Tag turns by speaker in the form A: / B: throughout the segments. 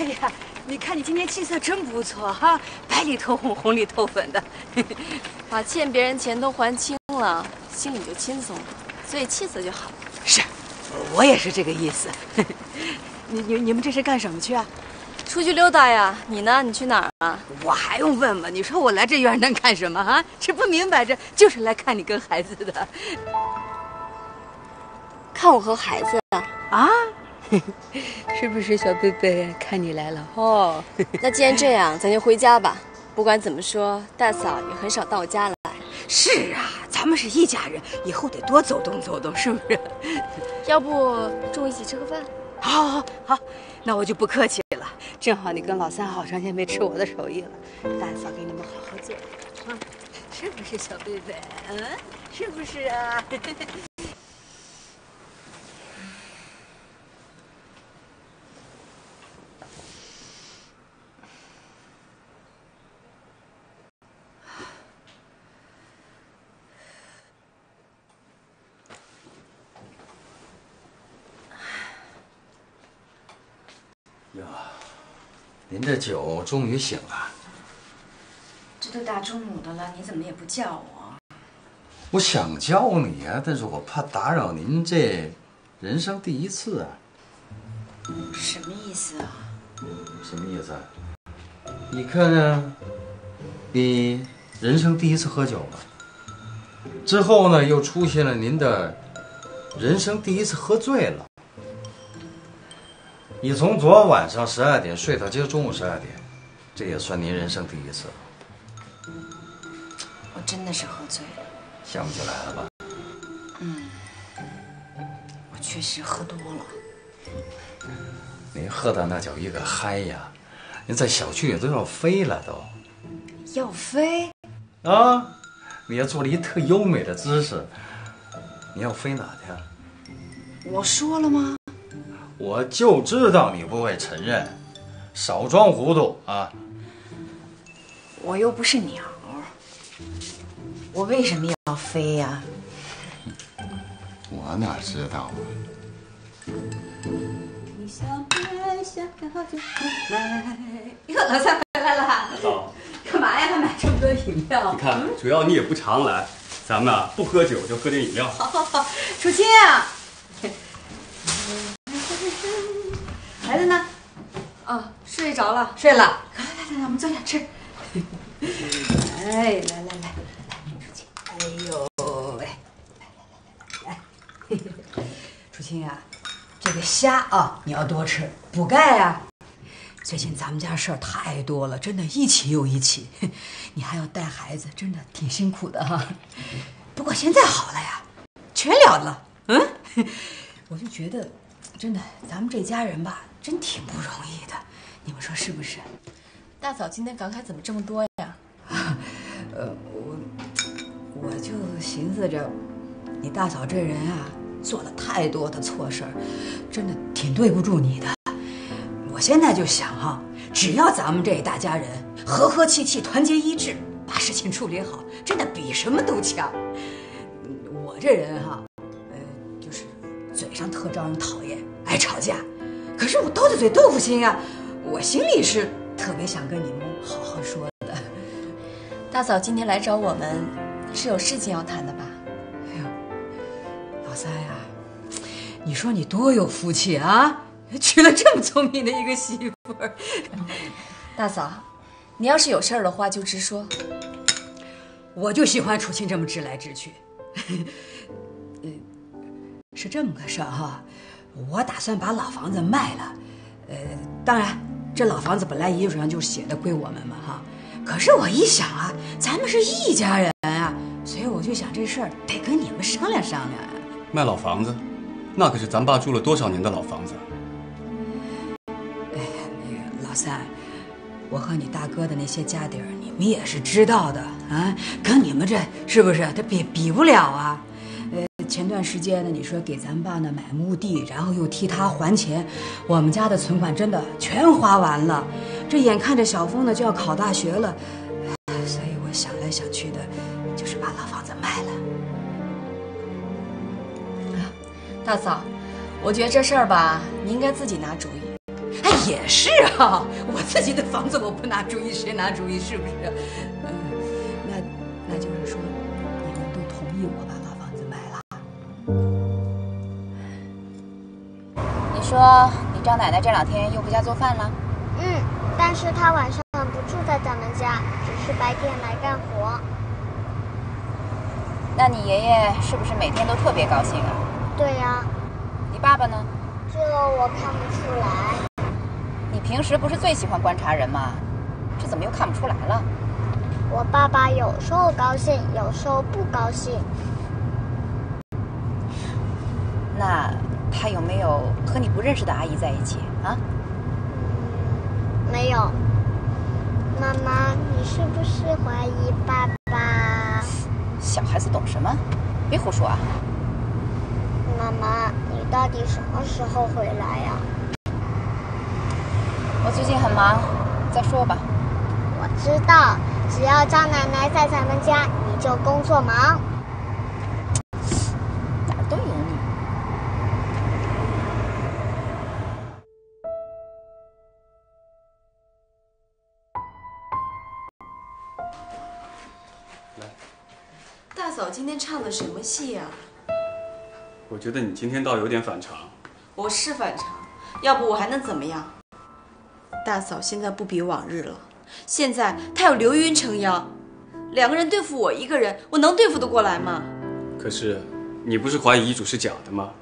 A: 哎呀，你看你今天气色真不错哈，白里透红，红里透粉的。
B: 把欠别人钱都还清了，心里就轻松了，所以气色就好了。
A: 是，我也是这个意思。你们这是干什么去啊？
B: 出去溜达呀。你呢？你去哪儿啊？
A: 我还用问吗？你说我来这院能干什么啊？这不明摆着就是来看你跟孩子的。
B: 看我和孩子
A: 啊？是不是小贝贝？看你来了哦。
B: 那既然这样，咱就回家吧。不管怎么说，大嫂也很少到我家来。
A: 是啊，咱们是一家人，以后得多走动走动，是不是？
B: 要不中午一起吃个饭？
A: 好，那我就不客气了。正好你跟老三好长时间没吃我的手艺了，大嫂给你们好好做啊，是不是小贝贝？嗯，是不是啊？
C: 哟，您这酒终于醒了。
D: 这都大中午的了，你怎么也不叫我？
C: 我想叫你啊，但是我怕打扰您这人生第一次啊。
D: 什么意思啊？
C: 什么意思啊？你看啊，你人生第一次喝酒了，之后呢，又出现了您的人生第一次喝醉了。你从昨晚上12点睡到今儿中午12点，这也算您人生第一次了。
D: 我真的是喝醉了。
C: 想不起来了吧？
D: 我确实喝多了。
C: 您喝的那叫一个嗨呀！您在小区里都要飞了都。
D: 要飞？
C: 啊！你还做了一特优美的姿势。你要飞哪去啊？
D: 我说了吗？
C: 我就知道你不会承认，少装糊涂啊！
D: 我又不是鸟，我为什么要飞呀？
C: 我哪知道啊！
A: 你想买想要就买。哟，老三回来了。
E: 嫂，
A: 干嘛呀？还买这么多饮料？
E: 你看，主要你也不常来，咱们啊不喝酒就喝点饮料。
A: 好，楚清啊。孩子呢？
B: 啊，睡着了。
A: 睡了。来，我们坐下吃。哎，来，楚清。哎呦喂，来，楚清啊，这个虾啊，你要多吃，补钙啊。最近咱们家事儿太多了，真的一起又一起，你还要带孩子，真的挺辛苦的哈。不过现在好了呀，全了了。我就觉得，真的，咱们这家人吧，真挺不容易的，你们说是不是？
B: 大嫂今天感慨怎么这么多呀？
A: 我就寻思着，你大嫂这人啊，做了太多的错事儿，真的挺对不住你的。我现在就想哈，只要咱们这一大家人和和气气、团结一致，把事情处理好，真的比什么都强。我这人哈，就是嘴上特招人讨厌，爱吵架，可是我刀子嘴豆腐心啊，我心里是特别想跟你们好好说的。
B: 大嫂今天来找我们，是有事情要谈的吧？
A: 哎呦，老三呀，你说你多有福气啊！娶了这么聪明的一个媳妇儿。
B: 大嫂，你要是有事儿的话就直说。
A: 我就喜欢楚清这么直来直去。是这么个事儿哈，我打算把老房子卖了。当然，这老房子本来遗嘱上就写的归我们嘛哈。可是我一想啊，咱们是一家人啊，所以我就想这事儿得跟你们商量商量啊。
E: 卖老房子，那可是咱爸住了多少年的老房子。
A: 老三，我和你大哥的那些家底儿，你们也是知道的啊，跟你们这是不是他比不了啊？前段时间呢，你说给咱爸呢买墓地，然后又替他还钱，我们家的存款真的全花完了。这眼看着小峰呢就要考大学了，所以我想来想去的，就是把老房子卖了。
B: 大嫂，我觉得这事儿吧，你应该自己拿主意。
A: 哎，也是啊，我自己的房子我不拿主意，谁拿主意是不是？那就是说，你们都同意我把老房子卖了？
D: 你说你赵奶奶这2天又回家做饭了？
F: 但是她晚上不住在咱们家，只是白天来干活。
D: 那你爷爷是不是每天都特别高兴啊？
F: 对呀。
D: 你爸爸呢？
F: 这我看不出来。
D: 你平时不是最喜欢观察人吗？这怎么又看不出来了？
F: 我爸爸有时候高兴，有时候不高兴。
D: 那他有没有和你不认识的阿姨在一起啊？
F: 没有。妈妈，你是不是怀疑爸爸？
D: 小孩子懂什么？别胡说啊！
F: 妈妈，你到底什么时候回来呀？
D: 我最近很忙，再说吧。
F: 我知道，只要张奶奶在咱们家，你就工作忙。
D: 哪儿都有你。
B: 大嫂今天唱的什么戏呀？
E: 我觉得你今天倒有点反常。
B: 我是反常，要不我还能怎么样？大嫂现在不比往日了，现在她有刘云撑腰，2个人对付我1个人，我能对付得过来吗？
E: 可是，你不是怀疑遗嘱是假的吗？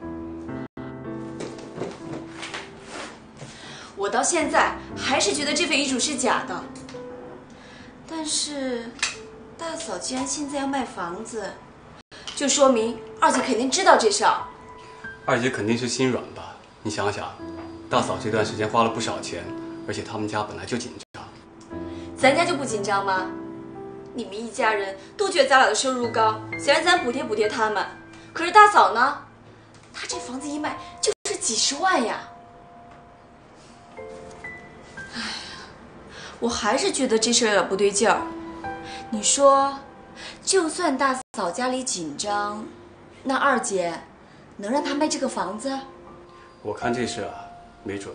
B: 我到现在还是觉得这份遗嘱是假的。但是，大嫂既然现在要卖房子，就说明二姐肯定知道这事儿。
E: 二姐肯定是心软吧？你想想，大嫂这段时间花了不少钱，而且他们家本来就紧张。
B: 咱家就不紧张吗？你们一家人都觉得咱俩的收入高，想让咱补贴他们。可是大嫂呢？她这房子一卖就是几十万呀！哎呀，我还是觉得这事儿有点不对劲儿。你说，就算大嫂家里紧张，那二姐能让她卖这个房子？
E: 我看这事啊，没准。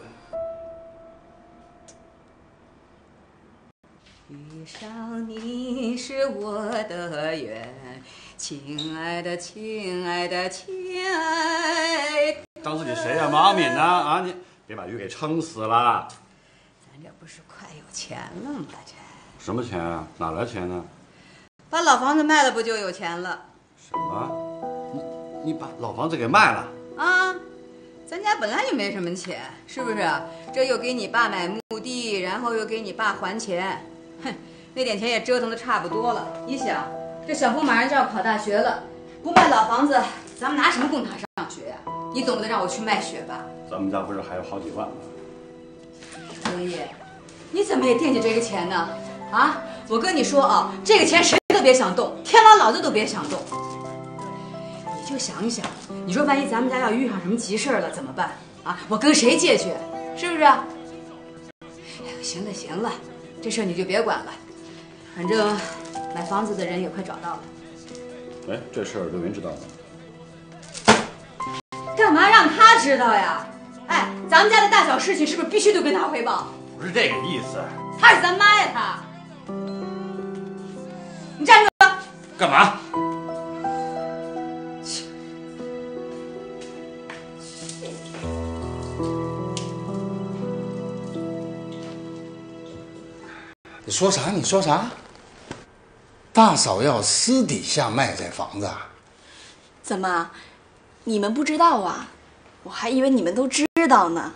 A: 遇上你是我的缘，亲爱的，亲爱的，亲爱。
G: 当自己谁呀，马敏呢？啊，你别把鱼给撑死了。
A: 咱这不是快有钱了吗？这
G: 什么钱啊？哪来钱呢？
A: 把老房子卖了，不就有钱了？
G: 什么？你把老房子给卖了？
A: 啊，咱家本来就没什么钱，是不是？这又给你爸买墓地，然后又给你爸还钱，哼，那点钱也折腾的差不多了。你想，这小峰马上就要考大学了，不卖老房子，咱们拿什么供他上学呀？你总不能让我去卖血吧？
G: 咱们家不是还有好几万吗？
A: 文义，你怎么也惦记这个钱呢？啊，我跟你说啊，这个钱谁都别想动，天王老子都别想动。你就想一想，你说万一咱们家要遇上什么急事了怎么办啊？我跟谁借去？是不是？哎呦，行了行了，这事儿你就别管了，反正买房子的人也快找到了。
G: 哎，这事儿刘云知道吗？
A: 干嘛让他知道呀？哎，咱们家的大小事情是不是必须都跟他汇报？
G: 不是这个意思。
A: 他是咱妈呀，他。你站住！
G: 干嘛？
C: 你说啥？你说啥？大嫂要私底下卖这房子啊？
B: 怎么，你们不知道啊？我还以为你们都知道呢。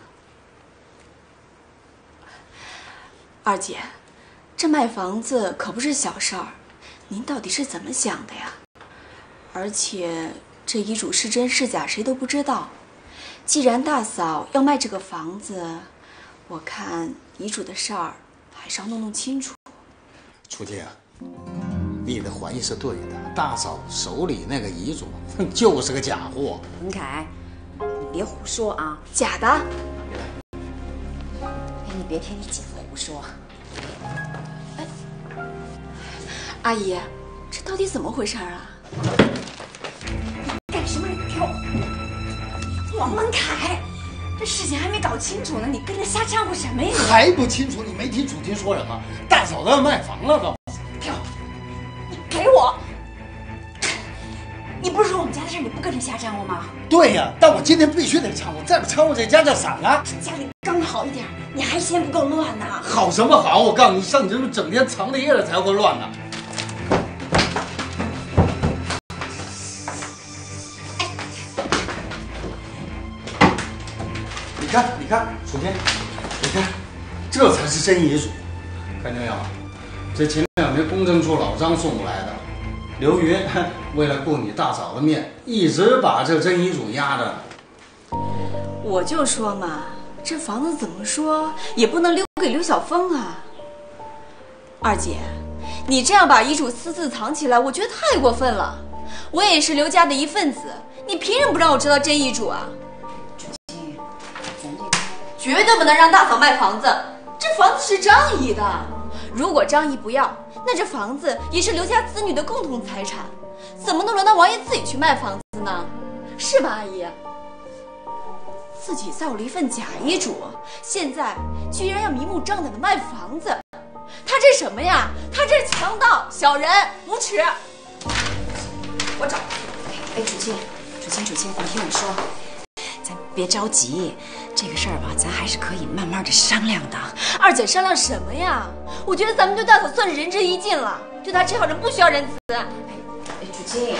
B: 二姐，这卖房子可不是小事儿，您到底是怎么想的呀？而且这遗嘱是真是假谁都不知道。既然大嫂要卖这个房子，我看遗嘱的事儿还是要弄清楚。
C: 楚婷，你的怀疑是对的，大嫂手里那个遗嘱就是个假货。
D: 文凯，你别胡说啊！
B: 假的？
D: 哎，你别听你姐夫胡说。
B: 哎，阿姨，这到底怎么回事啊？
D: 干什么？你给我！王文凯，
B: 这事情还没搞清楚呢，你跟着瞎掺和什么呀？
G: 还不清楚？你没听楚琴说什么？大嫂子要卖房了都。
B: 给我，你给我！你不是说我们家的事你不跟着瞎掺和吗？
G: 对呀，但我今天必须得掺和，再不掺和这家就散了。
B: 家里刚好一点，你还嫌不够乱呢。
G: 好什么好？我告诉你，像你这种整天藏着掖着才会乱呢。你看，楚天，你看，这才是真遗嘱，看见没有？这前2天公证处老张送过来的，刘云为了顾你大嫂的面，一直把这真遗嘱压着。
B: 我就说嘛，这房子怎么说也不能留给刘晓峰啊。二姐，你这样把遗嘱私自藏起来，我觉得太过分了。我也是刘家的一份子，你凭什么不让我知道真遗嘱啊？绝对不能让大嫂卖房子，这房子是张姨的。如果张姨不要，那这房子也是刘家子女的共同财产，怎么能轮到王爷自己去卖房子呢？是吧，阿姨？自己造了一份假遗嘱，现在居然要明目张胆的卖房子，他这什么呀？他这是强盗、小人、无耻！我找。
D: 哎，楚清，你听我说。咱别着急，这个事儿吧，咱还是可以慢慢的商量的。
B: 二姐商量什么呀？我觉得咱们对大嫂算是仁至义尽了，对她这号人不需要仁慈。
D: 哎，楚清，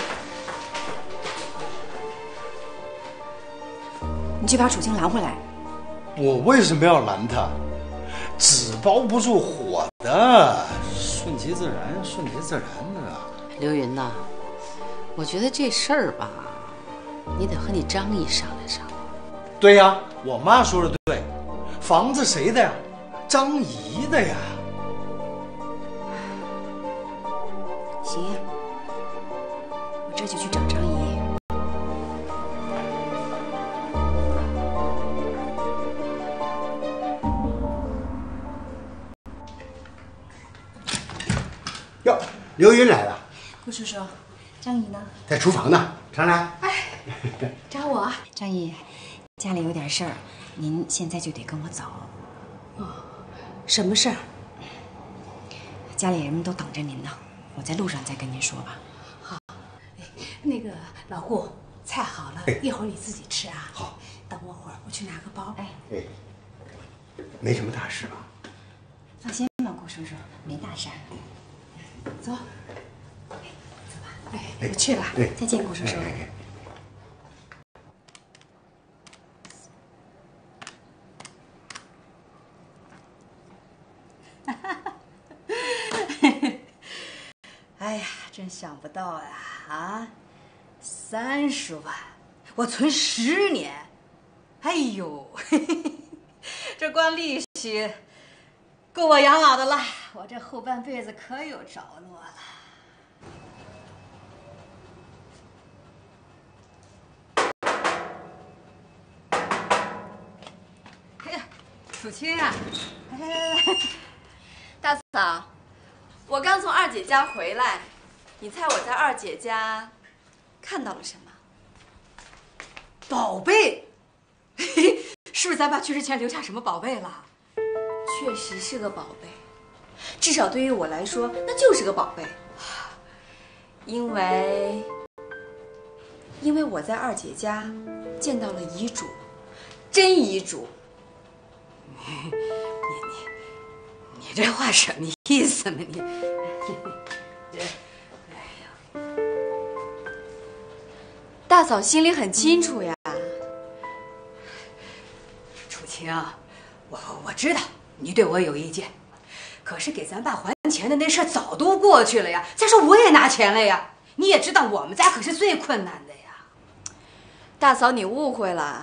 D: 你去把楚清拦回来。
G: 我为什么要拦他？纸包不住火的，顺其自然的。
H: 刘云呐，我觉得这事儿吧，你得和你张姨商量商量。
G: 对呀，我妈说的对，房子谁的呀？张姨的呀。
D: 行，我这就去找张姨。
I: 哟，刘云来了。
D: 顾叔叔，张姨呢？
I: 在厨房呢，常来。
D: 哎，找我？张姨，家里有点事儿，您现在就得跟我走。
A: 哦，什么事儿？
D: 家里人们都等着您呢，我在路上再跟您说吧。
A: 好，那个老顾，菜好了，一会儿你自己吃啊。
I: 好，
A: 等我会儿，我去拿个包。
D: 哎，
I: 没什么大事吧？
D: 放心吧，顾叔叔，没大事儿。
A: 走，走吧。哎，我去了。
D: 再见，顾叔叔。
A: 哎呀，真想不到呀！啊，30万，我存10年，哎呦，这光利息够我养老的了，我这后半辈子可有着落了。哎呀，楚清啊，来，
B: 大嫂。我刚从二姐家回来，你猜我在二姐家看到了什么？
A: 宝贝，嘿，是不是咱爸去世前留下什么宝贝了？
B: 确实是个宝贝，至少对于我来说，那就是个宝贝。因为我在二姐家见到了遗嘱，真遗嘱。
A: 你这话什么意思呢？你，
B: 大嫂心里很清楚呀。
A: 楚清，我知道你对我有意见，可是给咱爸还钱的那事早都过去了呀。再说我也拿钱了呀，你也知道我们家可是最困难的呀。
B: 大嫂，你误会了。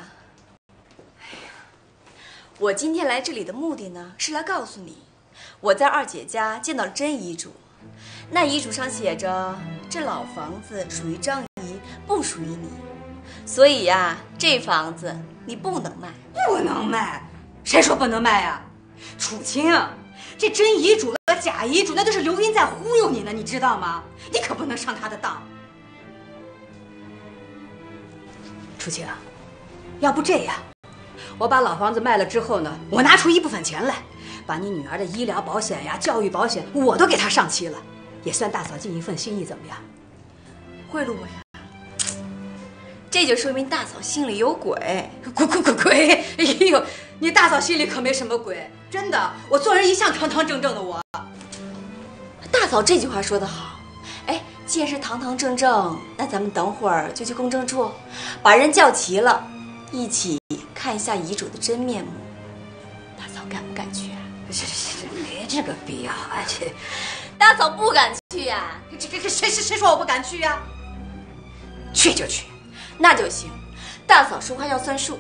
B: 我今天来这里的目的呢，是来告诉你，我在二姐家见到了真遗嘱。那遗嘱上写着，这老房子属于张姨，不属于你，所以呀，这房子你不能卖。
A: 不能卖？谁说不能卖呀？楚清，这真遗嘱和假遗嘱，那都是刘云在忽悠你呢，你知道吗？你可不能上他的当。楚清，要不这样， 我把老房子卖了之后呢，我拿出一部分钱来，把你女儿的医疗保险呀、教育保险我都给她上齐了，也算大嫂尽一份心意，怎么样？
B: 贿赂我呀？这就说明大嫂心里有鬼。
A: 鬼！哎呦，你大嫂心里可没什么鬼，真的，我做人一向堂堂正正的我。
B: 大嫂这句话说得好。哎，既然是堂堂正正，那咱们等会儿就去公证处，把人叫齐了，一起看一下遗嘱的真面目。大嫂敢不敢去啊？
A: 是，没这个必要啊！这
B: 大嫂不敢去呀？
A: 这谁说我不敢去呀？去就去。
B: 那就行，大嫂说话要算数。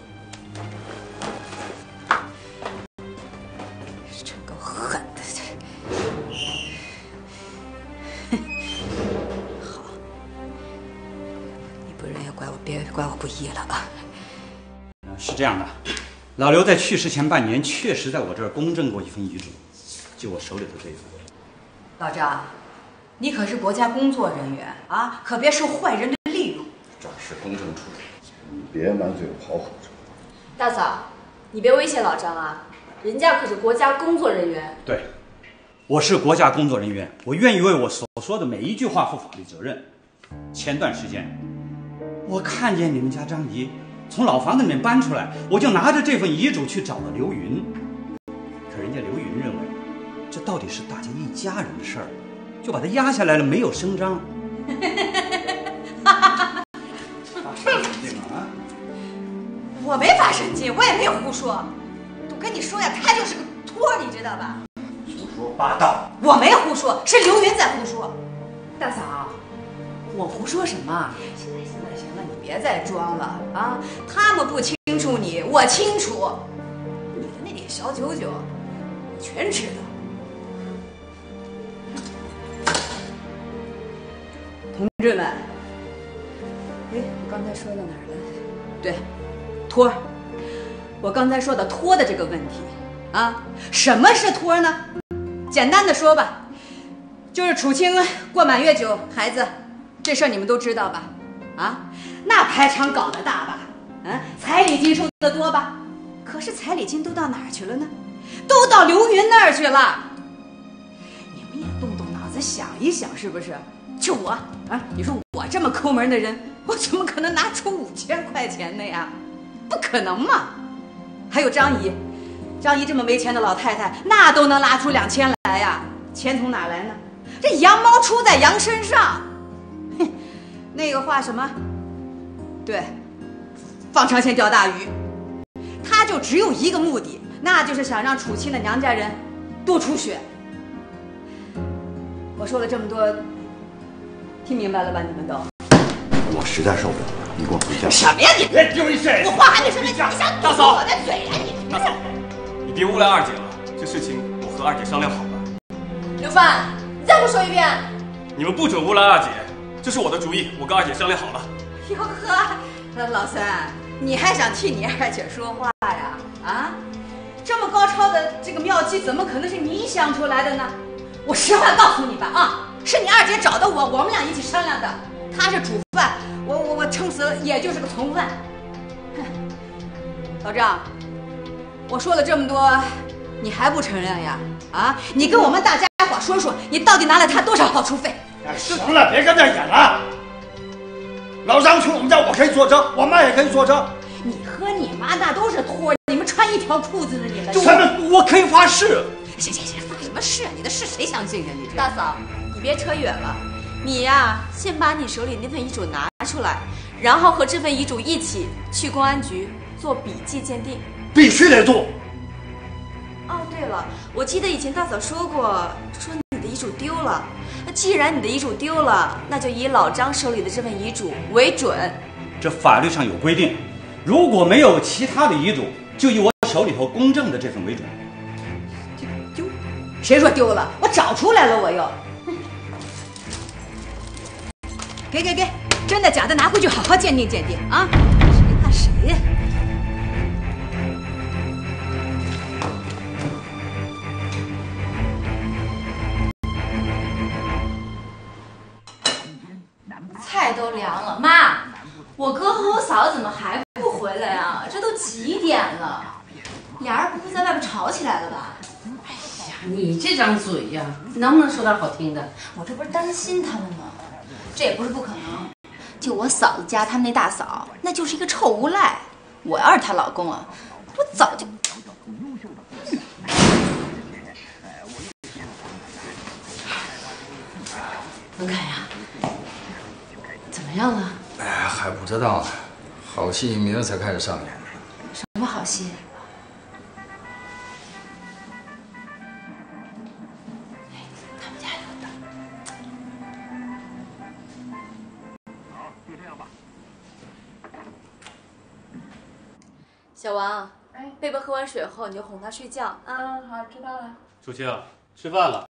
A: 真够狠的，好，你不仁也怪我，别怪我不义了啊。
J: 是这样的，老刘在去世前半年确实在我这儿公证过一份遗嘱，就我手里的这一份。
A: 老张，你可是国家工作人员啊，可别受坏人的利用。
G: 这是公证处，你别满嘴跑火车。
B: 大嫂，你别威胁老张啊，人家可是国家工作人员。
J: 对，我是国家工作人员，我愿意为我所说的每一句话负法律责任。前段时间，我看见你们家张姨从老房子里面搬出来，我就拿着这份遗嘱去找了刘云。可人家刘云认为，这到底是大家一家人的事儿，就把它压下来了，没有声张。
A: 我没发神经，我也没有胡说。我跟你说呀，他就是个托，你知道吧？
J: 胡说八道！
A: 我没胡说，是刘云在胡说。
D: 大嫂，我胡说什么？
A: 行了，你别再装了啊！他们不清楚你，我清楚。你的那点小九九，我全知道。同志们，哎，我刚才说到哪儿了？对，托儿。我刚才说的托的这个问题啊，什么是托呢？简单的说吧，就是楚清过满月酒，孩子，这事儿你们都知道吧？啊，那排场搞得大吧？彩礼金收得多吧？可是彩礼金都到哪儿去了呢？都到刘云那儿去了。你们也动动脑子想一想，是不是？就我啊，你说我这么抠门的人，我怎么可能拿出5000块钱的呀？不可能嘛！还有张姨，张姨这么没钱的老太太，那都能拉出2000来呀？钱从哪来呢？这羊毛出在羊身上。哼，那个话什么？对，放长线钓大鱼。他就只有一个目的，那就是想让楚清的娘家人多出血。我说了这么多，听明白了吧？你们都？
I: 我实在受不了了，你给我回家。
A: 什么呀你？
J: 别丢一声！
A: 我话还没说呢，你想堵住我的嘴呀你？
E: 大嫂，你别诬赖二姐了，这事情我和二姐商量好了。
B: 刘范，你再给我说一遍。
E: 你们不准诬赖二姐，这是我的主意，我跟二姐商量好了。
A: 哟呵，老三，你还想替你二姐说话呀？啊，这么高超的这个妙计，怎么可能是你想出来的呢？我实话告诉你吧，啊，是你二姐找的我，我们俩一起商量的。她是主犯，我撑死了也就是个从犯。哼，老张，我说了这么多，你还不承认呀？啊，你跟我们大家伙说说，你到底拿了他多少好处费？
G: 行了，别跟那演了。老张去我们家，我可以作证，我妈也可以作证。
A: 你和你妈那都是托，你们穿一条裤子的，你们。
J: 什么？我可以发誓。
A: 行，发什么誓啊？你的誓谁相信啊？你这
B: 大嫂，你别扯远了。你呀，先把你手里那份遗嘱拿出来，然后和这份遗嘱一起去公安局做笔迹鉴定。
G: 必须得做。
B: 哦，对了，我记得以前大嫂说过，说你的遗嘱丢了。那既然你的遗嘱丢了，那就以老张手里的这份遗嘱为准。
J: 这法律上有规定，如果没有其他的遗嘱，就以我手里头公证的这份为准。
A: 丢？谁说丢了？我找出来了，我又。给，真的假的拿回去好好鉴定鉴定啊！谁怕谁呀？
B: 菜都凉了，妈，我哥和我嫂子怎么还不回来啊？这都几点了？ 俩人不会在外边吵起来了吧？
H: 哎呀，你这张嘴呀，能不能说点好听的？
B: 我这不是担心他们吗？这也不是不可能。就我嫂子家他们那大嫂，那就是一个臭无赖。我要是她老公啊，我早就……
H: 文凯呀，怎么样了？
G: 哎，还不知道呢，好戏明儿才开始上演。
B: 什么好戏？
H: 他们家有的。
B: 小王，贝贝喝完水后，你就哄他睡觉啊。
K: 好，知道了。
E: 楚清，吃饭了。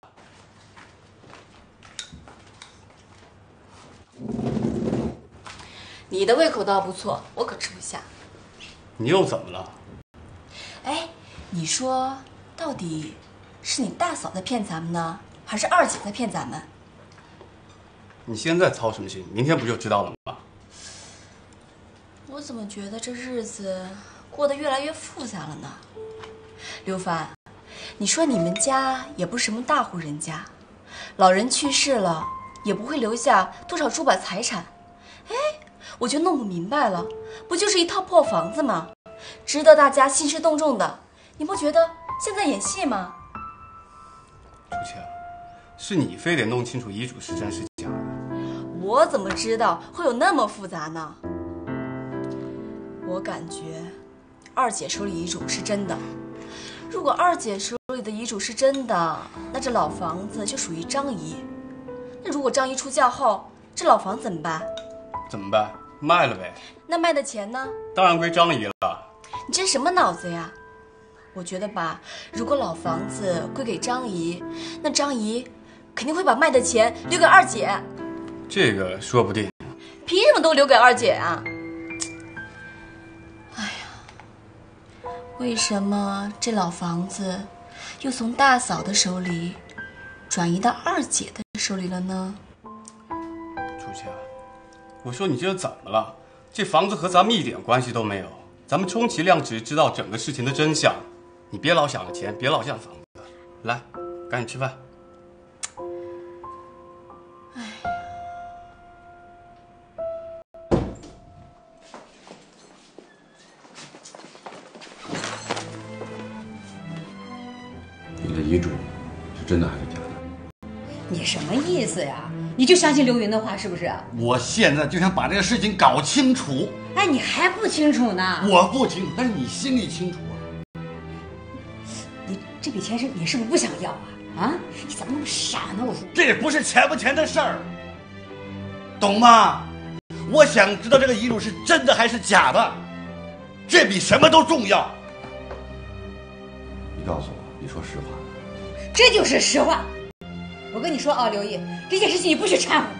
B: 你的胃口倒不错，我可吃不下。
E: 你又怎么了？
B: 哎，你说到底是你大嫂在骗咱们呢，还是二姐在骗咱们？
E: 你现在操什么心？明天不就知道了吗？
B: 我怎么觉得这日子过得越来越复杂了呢？刘帆，你说你们家也不是什么大户人家，老人去世了也不会留下多少珠宝财产。哎，我就弄不明白了，不就是一套破房子吗？值得大家兴师动众的，你不觉得现在演戏吗？
E: 楚清，是你非得弄清楚遗嘱是真是假的。
B: 我怎么知道会有那么复杂呢？我感觉二姐手里遗嘱是真的。如果二姐手里的遗嘱是真的，那这老房子就属于张姨。那如果张姨出嫁后，这老房怎么办？
E: 怎么办？卖了呗。
B: 那卖的钱呢？
E: 当然归张姨了。
B: 你这什么脑子呀？我觉得吧，如果老房子归给张姨，那张姨肯定会把卖的钱留给二姐。
E: 这个说不定。
B: 凭什么都留给二姐啊？哎呀，为什么这老房子又从大嫂的手里转移到二姐的手里了呢？
E: 楚清，我说你这怎么了？这房子和咱们一点关系都没有，咱们充其量只是知道整个事情的真相。你别老想着钱，别老想房子，来，赶紧吃饭。
I: 你的遗嘱是真的还是假的？
A: 你什么意思呀？你就相信刘云的话是不是？
I: 我现在就想把这个事情搞清楚。
A: 哎，你还不清楚呢？
I: 我不清楚，但是你心里清楚啊。
A: 你这笔钱你是不是不想要啊？啊？你怎么那么傻呢？我说，
I: 这不是钱不钱的事儿，懂吗？我想知道这个遗嘱是真的还是假的，这比什么都重要。你告诉我，你说实话。
A: 这就是实话。我跟你说啊，刘毅，这件事情你不许掺和。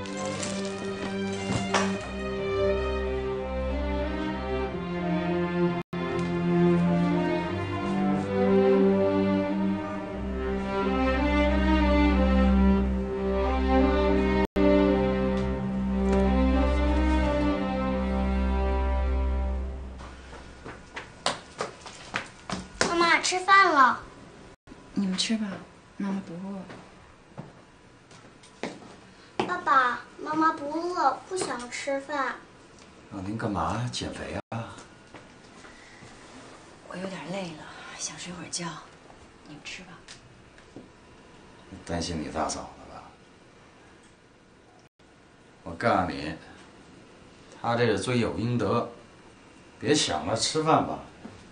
F: 妈妈吃饭了。
K: 你们吃吧，妈妈不饿。
F: 爸爸妈妈不饿，不想吃饭。
G: 让您干嘛呀？减肥啊？
D: 我有点累了，想睡会儿觉。你们吃吧。
G: 担心你大嫂呢吧？我告诉你，她这是罪有应得，别想了，吃饭吧。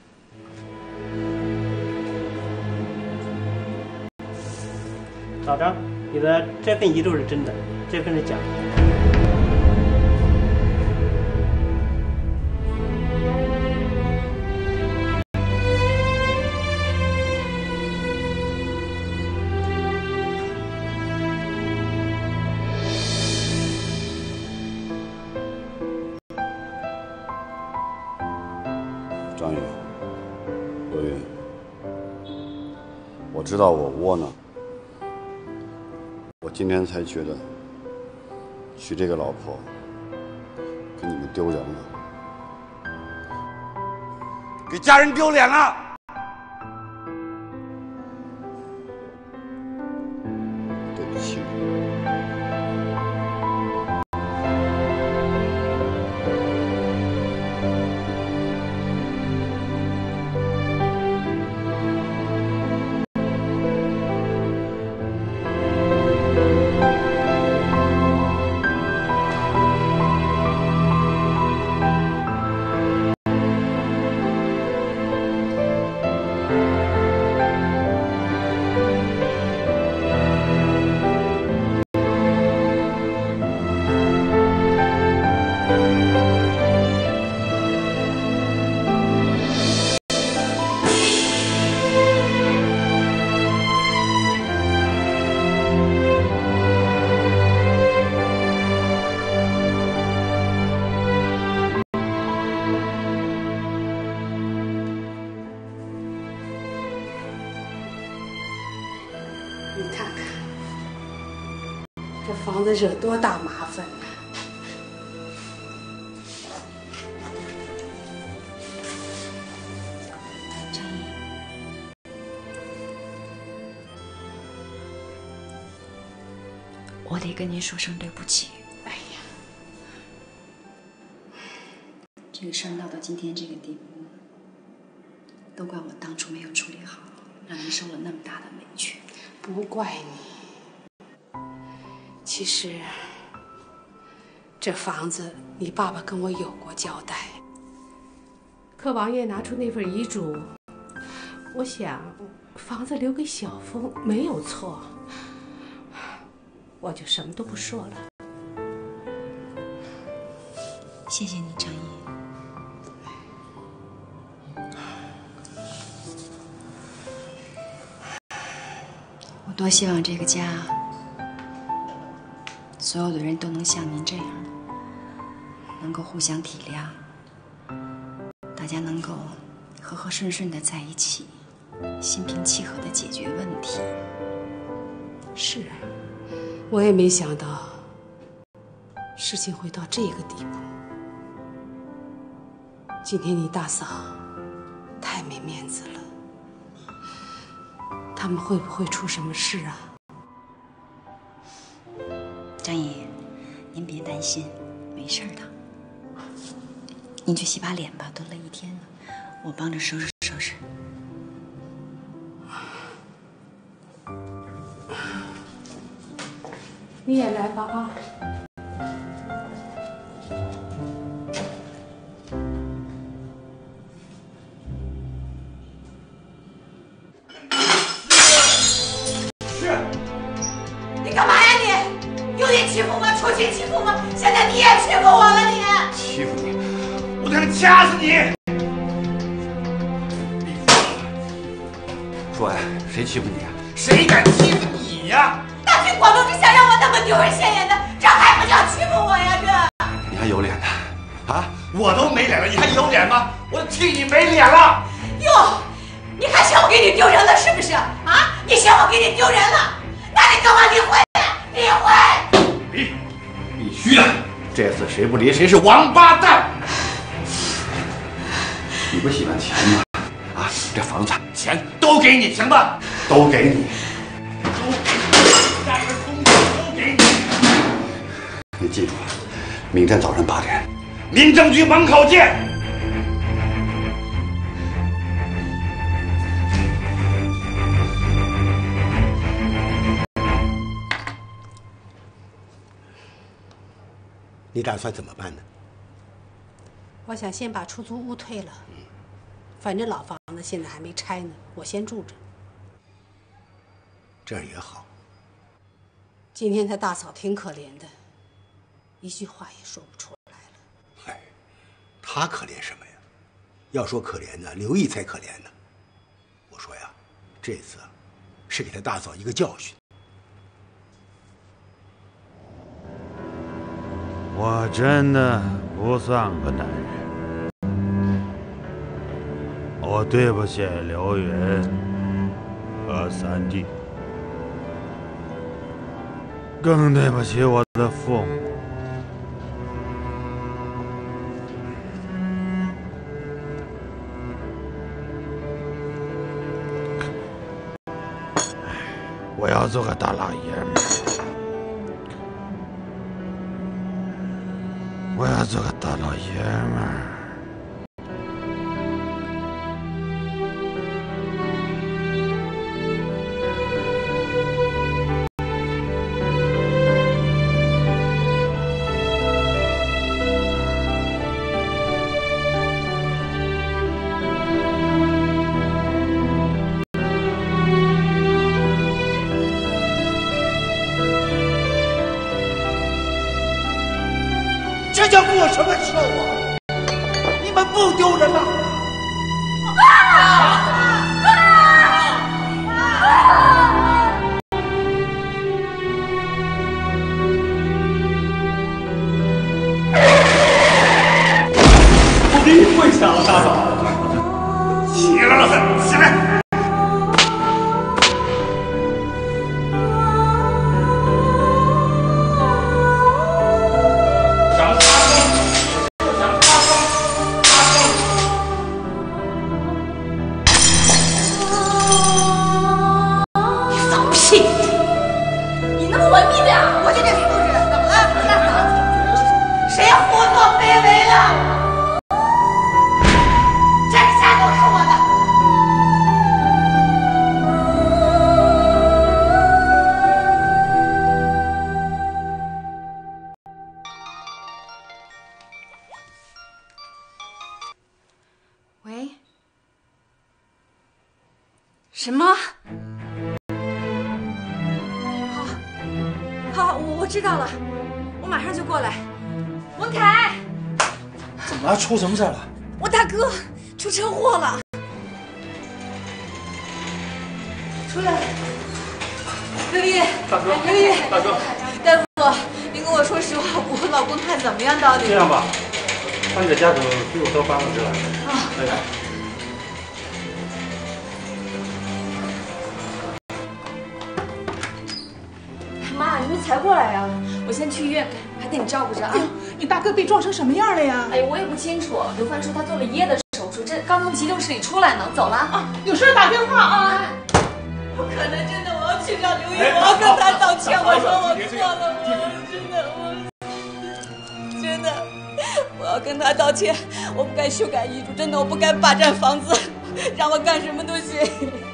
L: 老张，你的这份遗嘱是真的，这份是假的。
M: 张宇，刘云，我知道我窝囊。我今天才觉得，娶这个老婆给你们丢人了，
I: 给家人丢脸了。
N: 你看看，这房子惹多大麻烦呢？
D: 张毅，我得跟您说声对不起。
N: 哎呀，
D: 这个事儿闹到今天这个地步，都怪我当初没有处理好，让您受了那么大的委屈。
N: 不怪你。其实，这房子你爸爸跟我有过交代。可王爷拿出那份遗嘱，我想房子留给小峰没有错，我就什么都不说了。
D: 谢谢你，张毅。我多希望这个家，所有的人都能像您这样，能够互相体谅，大家能够和和顺顺的在一起，心平气和的解决问题。
N: 是啊，我也没想到事情会到这个地步。今天你大嫂太没面子了，他们会不会出什么事啊？
D: 张姨，您别担心，没事的。您去洗把脸吧，蹲了一天了，我帮着收拾收拾。
N: 你也来吧啊！
A: 你干嘛呀你？有你欺负吗？出去欺负吗？现在你也欺负我了你！
I: 欺负你，我想掐死你！说呀，谁欺负你啊？谁敢欺负你呀？
A: 大庭广众之下让我那么丢人现眼的，这还不叫欺负我呀？这
I: 你还有脸呢？啊，我都没脸了，你还有脸吗？我替你没脸了！
A: 哟，你还嫌我给你丢人了是不是？啊，你嫌我给你丢人了？那你跟我离婚！离婚！
I: 离，必须的！这次谁不离谁是王八蛋！你不喜欢钱吗？啊，这房子钱都给你，行吧？都给你，都给你，下边工作都给你。你记住了，明天早上8点，民政局门口见。
O: 你打算怎么办呢？
N: 我想先把出租屋退了，反正老房子现在还没拆呢，我先住着。
O: 这样也好。
N: 今天他大嫂挺可怜的，一句话也说不出来了。
O: 哎，他可怜什么呀？要说可怜呢，刘毅才可怜呢。我说呀，这次是给他大嫂一个教训。
P: 我真的不算个男人，我对不起刘云和三弟，更对不起我的父母。我要做个大老爷们儿。我要做个大老爷们儿。
I: 这叫过什么仇啊？
J: 不丢人吗？我给你跪下了，大嫂。
I: 起来，老三，起来！
D: 什么？好，我知道了，我马上就过来。文凯，
O: 怎么了？出什么事了？
D: 我大哥出车祸了。出来，刘玉，
J: 大哥，
D: 刘玉，
J: 大哥，
D: 大夫，您跟我说实话，我老公他怎么样？到底？
P: 这样吧，把你的家属给我都搬过去了。
D: 啊，妈，你们才过来呀？我先去医院，还得你照顾着啊。
Q: 你大哥被撞成什么样了呀？
B: 哎，我也不清楚。刘帆说他做了一夜的手术，这刚从急救室里出来呢。走了啊，
Q: 有事打电话啊。
D: 不可能，真的，我要去找刘玉，我要跟他道歉。我说我错了，我真的，我要跟他道歉。我不该修改遗嘱，真的，我不该霸占房子，让我干什么都行。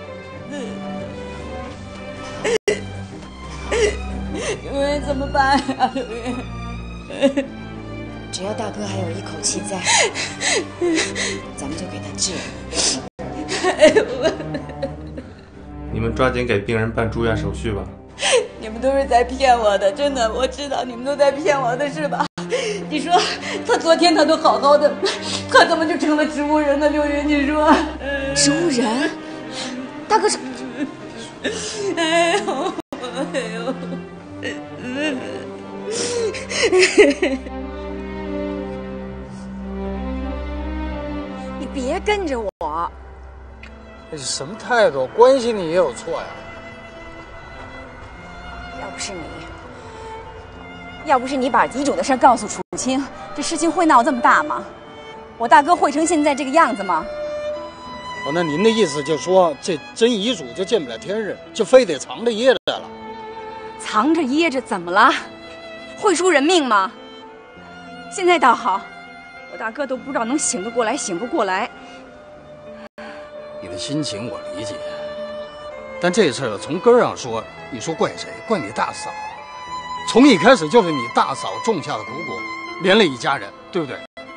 D: 刘云怎么办呀？刘云，
K: 只要大哥还有一口气在，咱们就给他治。
P: 你们抓紧给病人办住院手续吧。
D: 你们都是在骗我的，真的，我知道你们都在骗我的，是吧？你说他昨天他都好好的，他怎么就成了植物人呢？刘云，你说
B: 植物人？大哥是？
D: 哎呦，哎呦！
K: 你别跟着我。
G: 这是什么态度？关心你也有错呀。
K: 要不是你把遗嘱的事告诉楚清，这事情会闹这么大吗？我大哥会成现在这个样子吗？
G: 哦，那您的意思就说这真遗嘱就见不了天日，就非得藏着掖着了？
K: 藏着掖着怎么了？会出人命吗？现在倒好，我大哥都不知道能醒得过来醒不过来。
G: 你的心情我理解，但这事儿从根儿上说，你说怪谁？怪你大嫂。从一开始就是你大嫂种下的蛊果，连累一家人，对不对？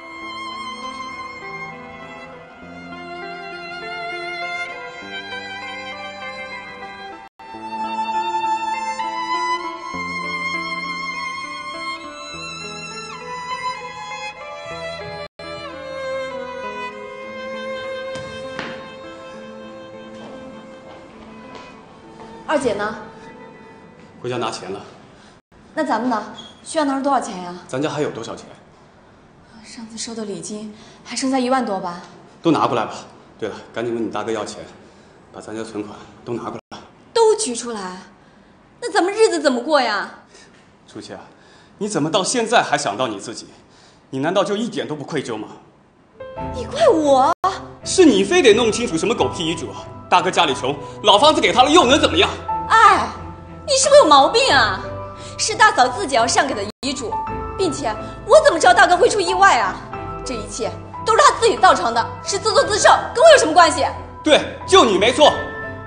B: 二姐呢？
E: 回家拿钱了。
B: 那咱们呢？需要拿出多少钱呀？
E: 咱家还有多少钱？
B: 上次收的礼金还剩下1万多吧？
E: 都拿过来吧。对了，赶紧问你大哥要钱，把咱家存款都拿过来。
B: 都取出来？那咱们日子怎么过呀？
E: 楚琪啊，你怎么到现在还想到你自己？你难道就一点都不愧疚吗？
B: 你怪我？
E: 是你非得弄清楚什么狗屁遗嘱啊！大哥家里穷，老房子给他了又能怎么样？
B: 哎，你是不是有毛病啊？是大嫂自己要上给的遗嘱，并且我怎么知道大哥会出意外啊？这一切都是他自己造成的，是自作自受，跟我有什么关系？
E: 对，就你没错。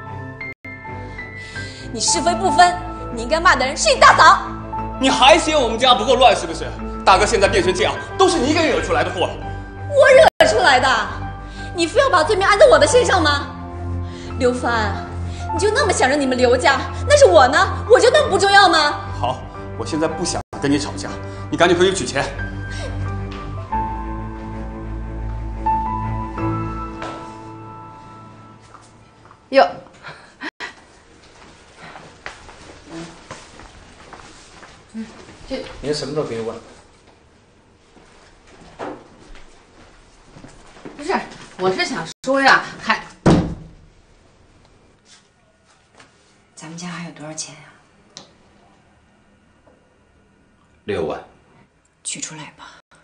B: 你是非不分，你应该骂的人是你大嫂。
E: 你还嫌我们家不够乱是不是？大哥现在变成这样，都是你给惹出来的祸。
B: 我惹出来的？你非要把罪名安在我的身上吗？刘帆，你就那么想着你们刘家？那是我呢？我就那么不重要吗？
E: 好，我现在不想跟你吵架，你赶紧回去取钱。
H: 哟，
G: 您什么都别问。
H: 不是，我是想说呀，还
D: 咱们家还有多少钱呀
C: ？6万。
D: 取出来吧。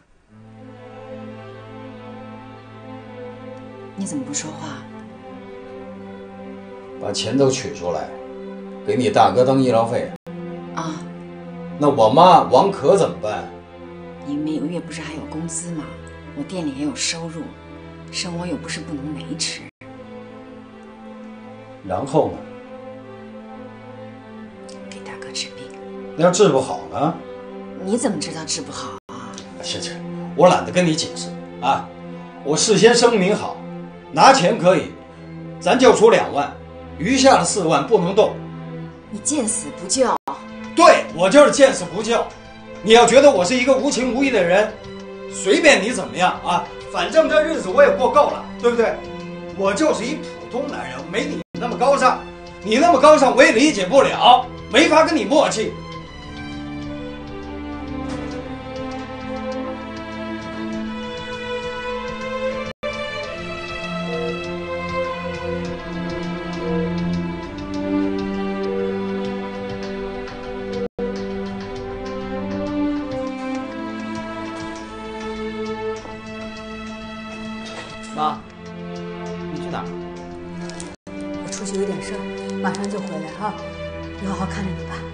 D: 你怎么不说话？
C: 把钱都取出来，给你大哥当医疗费。
D: 啊。
C: 那我妈王可怎么办？
D: 你每个月不是还有工资吗？我店里也有收入，生活又不是不能维持。
C: 然后呢？
D: 给大哥治病。
C: 要治不好呢？
D: 你怎么知道治不好啊？
C: 行，我懒得跟你解释啊。我事先声明好，拿钱可以，咱就出2万，余下的4万不能动。
D: 你见死不救。
C: 对，我就是见死不救。你要觉得我是一个无情无义的人，随便你怎么样啊，反正这日子我也过够了，对不对？我就是一普通男人，没你那么高尚。你那么高尚，我也理解不了，没法跟你默契。
A: 妈，
C: 你去哪儿？
A: 我出去有点事儿，马上就回来哈，你好好看着你吧。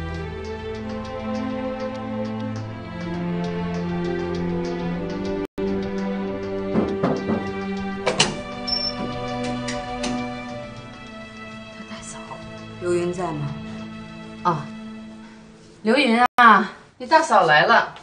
H: 他大嫂，
A: 刘云在吗？
H: 啊，刘云啊，你大嫂来了。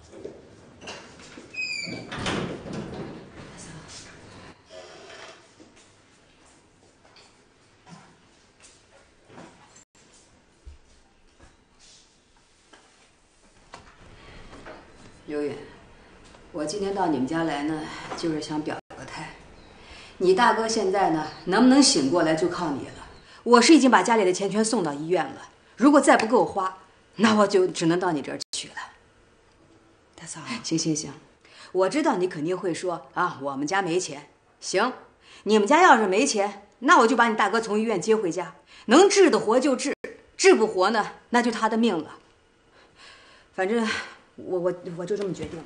A: 刘云，我今天到你们家来呢，就是想表个态。你大哥现在呢，能不能醒过来就靠你了。我是已经把家里的钱全送到医院了，如果再不够花，那我就只能到你这儿去了。
D: 大嫂，
A: 行，我知道你肯定会说啊，我们家没钱。行，你们家要是没钱，那我就把你大哥从医院接回家，能治得活就治，治不活呢，那就他的命了。反正。我就这么决定的。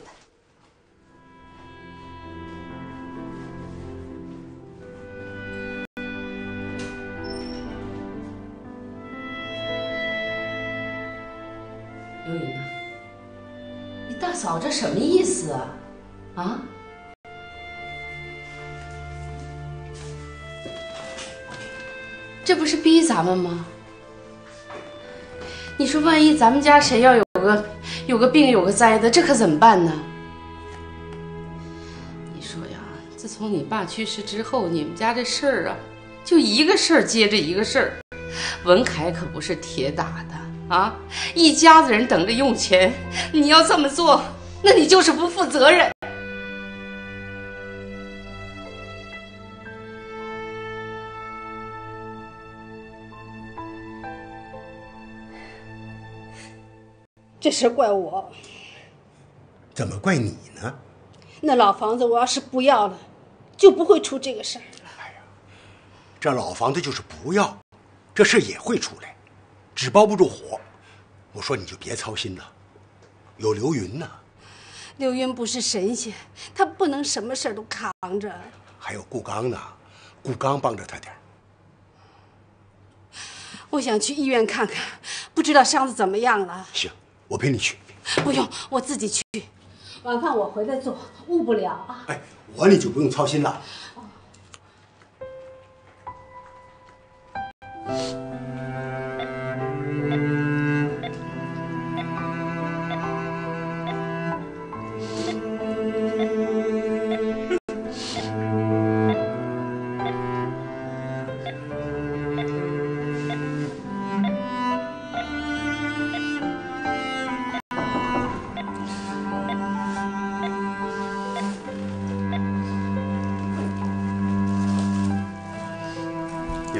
H: 刘云呐，你大嫂这什么意思啊？啊？这不是逼咱们吗？你说万一咱们家谁要有个病有个灾的，这可怎么办呢？你说呀，自从你爸去世之后，你们家这事儿啊，就一个事儿接着一个事儿。文凯可不是铁打的啊，一家子人等着用钱，你要这么做，那你就是不负责任。
N: 这事怪我，
O: 怎么怪你呢？
N: 那老房子我要是不要了，就不会出这个事儿。
O: 这老房子就是不要，这事也会出来，纸包不住火。我说你就别操心了，有刘云呢。
N: 刘云不是神仙，他不能什么事儿都扛着。
O: 还有顾刚呢，顾刚帮着他点儿。
N: 我想去医院看看，不知道伤子怎么样了。
O: 行，我陪你去。
N: 不用，我自己去。晚饭我回来做，误不了啊。
O: 哎，你就不用操心了。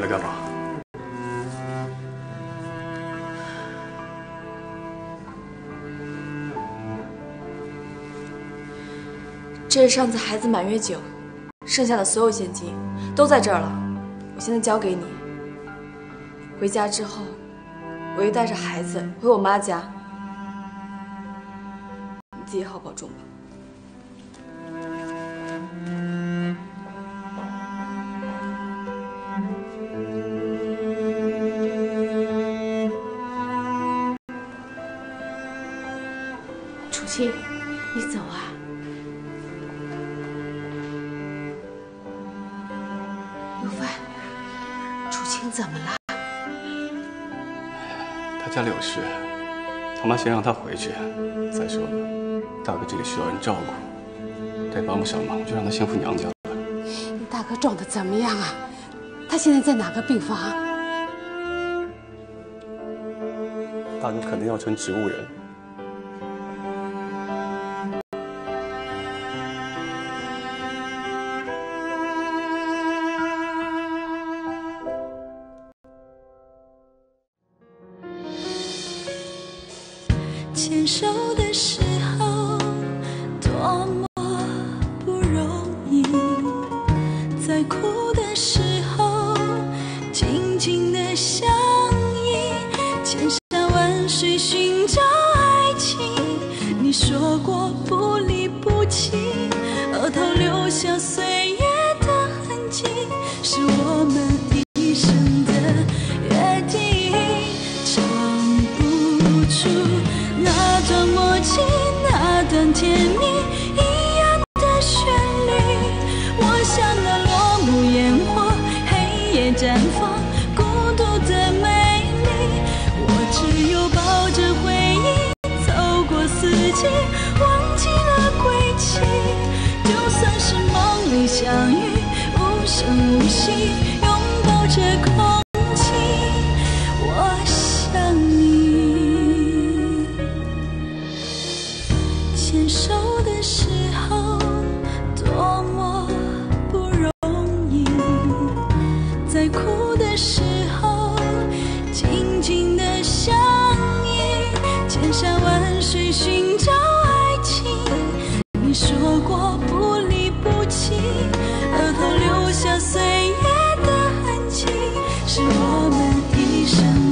E: 来干嘛？
B: 这是上次孩子满月酒，剩下的所有现金都在这儿了，我现在交给你。回家之后，我就带着孩子回我妈家，你自己好保重吧。
N: 楚清，你走啊。刘帆，楚清怎么了？
E: 他家里有事，他妈先让他回去。再说了，大哥这里需要人照顾，再帮不上忙就让他先回娘家了。
N: 你大哥状的怎么样啊？他现在在哪个病房？
E: 大哥可能要成植物人。
R: 牵手的时候多么不容易，在哭的时候紧紧的相依，千山万水寻找爱情。你说过不离不弃，额头留下岁月的痕迹，是我们一生的约定，唱不出那段默契，那段甜蜜一样的旋律。我像那落幕烟火，黑夜绽放，孤独的美丽。我只有抱着回忆，走过四季，忘记了归期。就算是梦里相遇，无声无息，拥抱着空气，我想你。牵手的时候多么不容易，在哭的时候紧紧的相依，千山万水寻找爱情。你说过不离不弃，额头留下岁月的痕迹，是我们一生